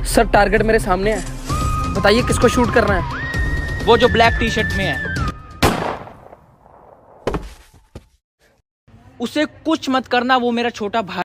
Sir target मेरे सामने है, बताइए किसको शूट करना है। वो जो ब्लैक टी शर्ट में है, उसे कुछ मत करना, वो मेरा छोटा भाई